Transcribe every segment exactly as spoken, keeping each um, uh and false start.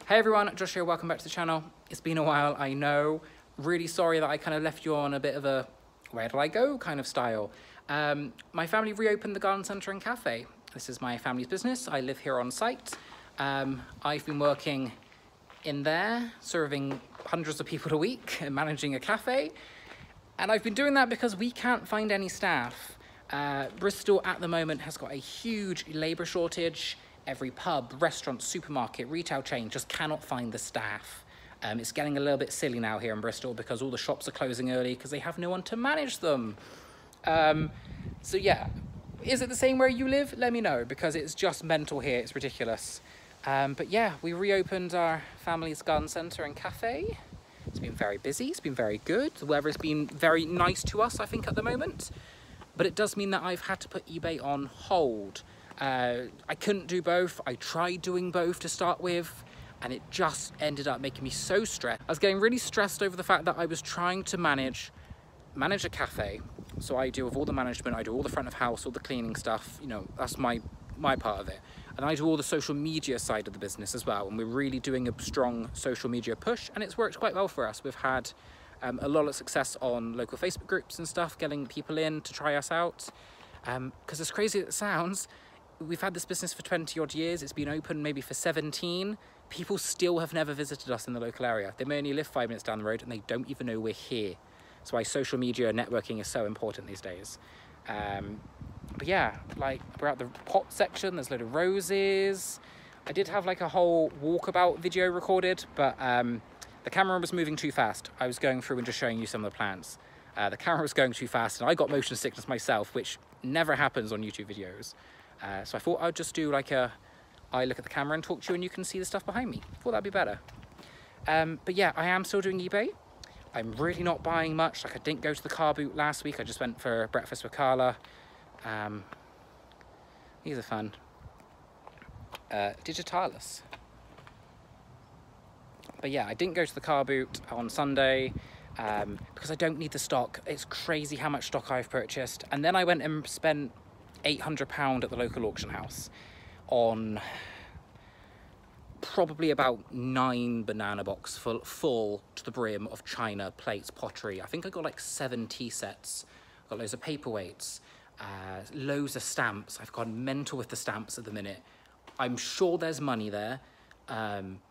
Hey everyone, Josh here, welcome back to the channel. It's been a while, I know. Really sorry that I kind of left you on a bit of a where did I go kind of style. Um, my family reopened the garden centre and cafe. This is my family's business. I live here on site. Um, I've been working in there, serving hundreds of people a week and managing a cafe. And I've been doing that because we can't find any staff. Uh, Bristol at the moment has got a huge labour shortage. Every pub, restaurant, supermarket, retail chain just cannot find the staff. Um, it's getting a little bit silly now here in Bristol because all the shops are closing early because they have no one to manage them. Um, so yeah, is it the same where you live? Let me know, because it's just mental here, it's ridiculous. Um, but yeah, we reopened our family's garden centre and cafe. It's been very busy, it's been very good. The weather's been very nice to us, I think, at the moment. But it does mean that I've had to put eBay on hold. Uh, I couldn't do both. I tried doing both to start with, and it just ended up making me so stressed. I was getting really stressed over the fact that I was trying to manage manage a cafe. So I deal with all the management, I do all the front of house, all the cleaning stuff, you know, that's my, my part of it. And I do all the social media side of the business as well, and we're really doing a strong social media push, and it's worked quite well for us. We've had um, a lot of success on local Facebook groups and stuff, getting people in to try us out. Um, because as crazy as it sounds, we've had this business for twenty odd years. It's been open maybe for seventeen. People still have never visited us in the local area. They may only live five minutes down the road and they don't even know we're here. That's why social media networking is so important these days. Um, but yeah, like we're at the pot section, there's a load of roses. I did have like a whole walkabout video recorded, but um, the camera was moving too fast. I was going through and just showing you some of the plants. Uh, the camera was going too fast and I got motion sickness myself, which never happens on YouTube videos. Uh, so I thought I'd just do like a, I look at the camera and talk to you and you can see the stuff behind me. I thought that'd be better. Um, but yeah, I am still doing eBay. I'm really not buying much. Like I didn't go to the car boot last week. I just went for breakfast with Carla. Um, these are fun. Uh, Digitalis. But yeah, I didn't go to the car boot on Sunday um, because I don't need the stock. It's crazy how much stock I've purchased. And then I went and spent eight hundred pounds at the local auction house on probably about nine banana box full, full to the brim of china, plates, pottery. I think I got like seven tea sets, got loads of paperweights, uh, loads of stamps. I've gone mental with the stamps at the minute. I'm sure there's money there, um,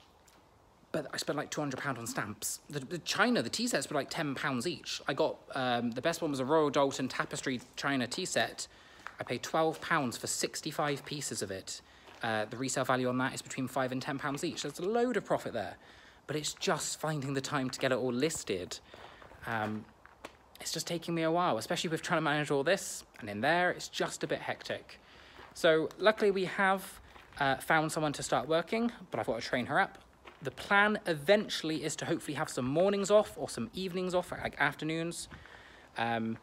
but I spent like two hundred pounds on stamps. The, the china, the tea sets were like ten pounds each. I got, um, the best one was a Royal Doulton Tapestry china tea set. I paid twelve pounds for sixty-five pieces of it. Uh, the resale value on that is between five and ten pounds each. There's a load of profit there, but it's just finding the time to get it all listed. Um, it's just taking me a while, especially with trying to manage all this, and in there, it's just a bit hectic. So luckily we have uh, found someone to start working, but I've got to train her up. The plan eventually is to hopefully have some mornings off or some evenings off, like afternoons. Um,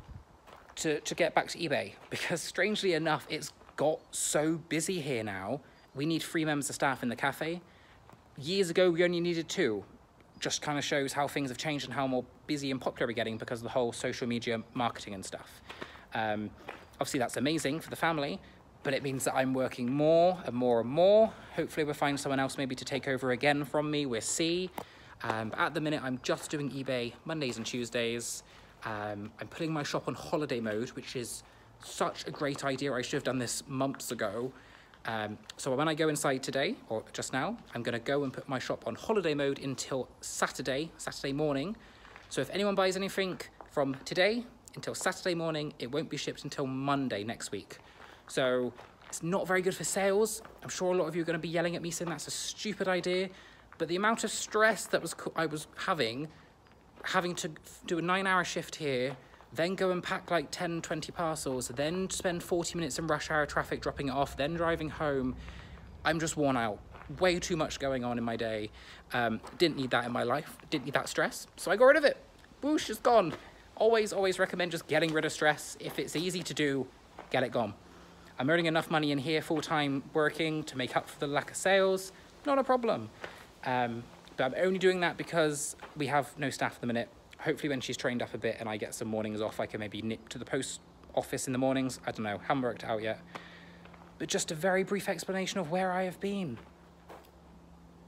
To, to get back to eBay, because strangely enough, it's got so busy here now. We need three members of staff in the cafe. Years ago, we only needed two. Just kind of shows how things have changed and how more busy and popular we're getting because of the whole social media marketing and stuff. Um, obviously, that's amazing for the family, but it means that I'm working more and more and more. Hopefully, we'll find someone else maybe to take over again from me. We'll see. Um, but at the minute, I'm just doing eBay Mondays and Tuesdays. Um, I'm putting my shop on holiday mode, which is such a great idea. I should have done this months ago. Um, so when I go inside today, or just now, I'm going to go and put my shop on holiday mode until Saturday, Saturday morning. So if anyone buys anything from today until Saturday morning, it won't be shipped until Monday next week. So it's not very good for sales. I'm sure a lot of you are going to be yelling at me saying that's a stupid idea. But the amount of stress that was I was having having to do a nine hour shift here, then go and pack like ten, twenty parcels, then spend forty minutes in rush hour traffic dropping it off, then driving home. I'm just worn out. Way too much going on in my day. Um, didn't need that in my life. Didn't need that stress. So I got rid of it. Whoosh, it's gone. Always, always recommend just getting rid of stress. If it's easy to do, get it gone. I'm earning enough money in here full-time working to make up for the lack of sales. Not a problem. Um, But I'm only doing that because we have no staff at the minute. Hopefully when she's trained up a bit and I get some mornings off, I can maybe nip to the post office in the mornings. I don't know, haven't worked it out yet. But just a very brief explanation of where I have been.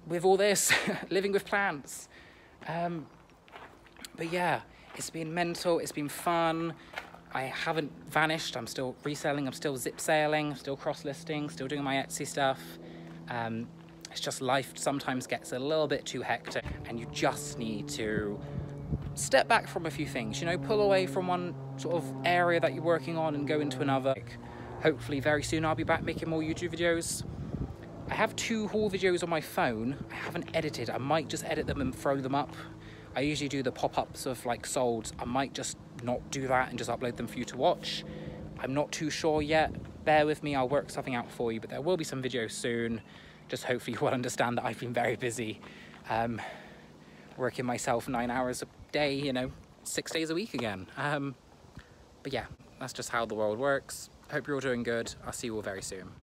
with all this, living with plants. Um, but yeah, it's been mental, it's been fun. I haven't vanished, I'm still reselling, I'm still zip sailing, I'm still cross-listing, still doing my Etsy stuff. Um, it's just life sometimes gets a little bit too hectic and you just need to step back from a few things, you know, pull away from one sort of area that you're working on and go into another. Hopefully very soon I'll be back making more YouTube videos. I have two haul videos on my phone. I haven't edited. I might just edit them and throw them up. I usually do the pop-ups of like sold. I might just not do that and just upload them for you to watch. I'm not too sure yet. Bear with me, I'll work something out for you, but there will be some videos soon. Just hopefully you will understand that I've been very busy. Um, working myself nine hours a day, you know, six days a week again. Um, but yeah, that's just how the world works. Hope you're all doing good. I'll see you all very soon.